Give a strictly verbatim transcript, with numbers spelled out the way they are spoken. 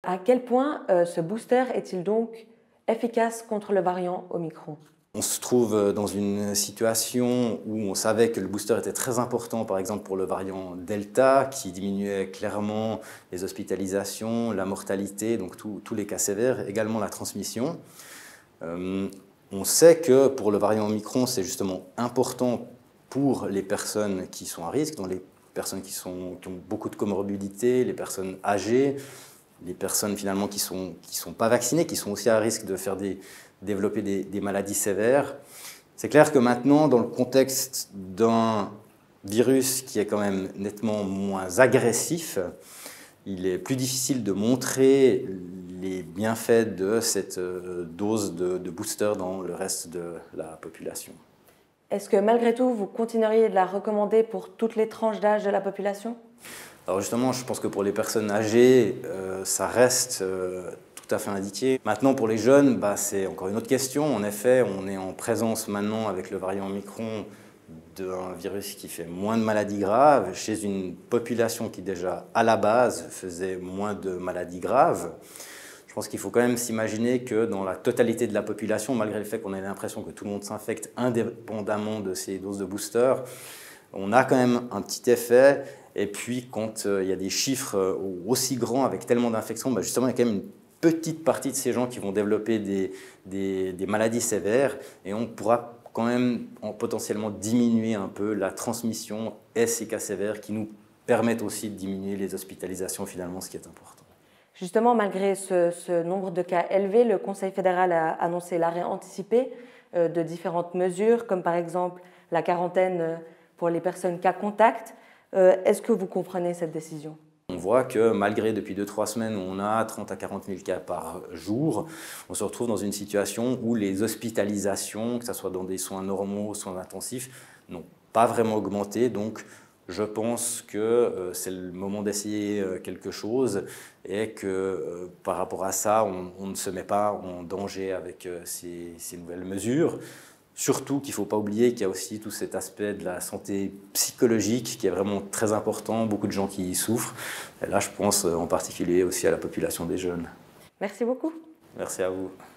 À quel point euh, ce booster est-il donc efficace contre le variant Omicron? On se trouve dans une situation où on savait que le booster était très important, par exemple pour le variant Delta, qui diminuait clairement les hospitalisations, la mortalité, donc tous les cas sévères, également la transmission. Euh, on sait que pour le variant Omicron, c'est justement important pour les personnes qui sont à risque, donc les personnes qui, sont, qui ont beaucoup de comorbidités, les personnes âgées, les personnes finalement qui ne sont, qui sont pas vaccinées, qui sont aussi à risque de faire des, développer des, des maladies sévères. C'est clair que maintenant, dans le contexte d'un virus qui est quand même nettement moins agressif, il est plus difficile de montrer les bienfaits de cette dose de, de booster dans le reste de la population. Est-ce que malgré tout, vous continueriez de la recommander pour toutes les tranches d'âge de la population? Alors justement, je pense que pour les personnes âgées, euh, ça reste euh, tout à fait indiqué. Maintenant, pour les jeunes, bah, c'est encore une autre question. En effet, on est en présence maintenant avec le variant Omicron d'un virus qui fait moins de maladies graves chez une population qui déjà, à la base, faisait moins de maladies graves. Je pense qu'il faut quand même s'imaginer que dans la totalité de la population, malgré le fait qu'on ait l'impression que tout le monde s'infecte indépendamment de ces doses de booster, on a quand même un petit effet. Et puis, quand euh, il y a des chiffres euh, aussi grands avec tellement d'infections, bah justement, il y a quand même une petite partie de ces gens qui vont développer des, des, des maladies sévères. Et on pourra quand même en, potentiellement diminuer un peu la transmission et ces cas sévères qui nous permettent aussi de diminuer les hospitalisations, finalement, ce qui est important. Justement, malgré ce, ce nombre de cas élevés, le Conseil fédéral a annoncé l'arrêt anticipé euh, de différentes mesures, comme par exemple la quarantaine pour les personnes cas contact. Euh, Est-ce que vous comprenez cette décision? On voit que malgré depuis deux trois semaines où on a trente à quarante mille cas par jour, on se retrouve dans une situation où les hospitalisations, que ce soit dans des soins normaux, soins intensifs, n'ont pas vraiment augmenté. Donc je pense que euh, c'est le moment d'essayer euh, quelque chose et que euh, par rapport à ça, on, on ne se met pas en danger avec euh, ces, ces nouvelles mesures. Surtout qu'il ne faut pas oublier qu'il y a aussi tout cet aspect de la santé psychologique qui est vraiment très important, beaucoup de gens qui y souffrent. Et là, je pense en particulier aussi à la population des jeunes. Merci beaucoup. Merci à vous.